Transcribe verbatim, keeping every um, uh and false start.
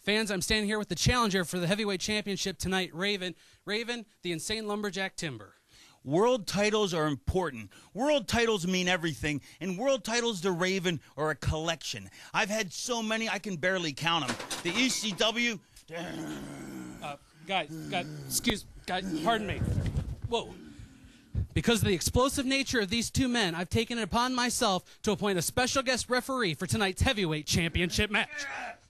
Fans, I'm standing here with the challenger for the heavyweight championship tonight, Raven. Raven, the Insane Lumberjack Timber. World titles are important. World titles mean everything, and world titles to Raven are a collection. I've had so many I can barely count them. The E C W... Uh, guys, guys, excuse, guys, pardon me. Whoa. Because of the explosive nature of these two men, I've taken it upon myself to appoint a special guest referee for tonight's heavyweight championship match.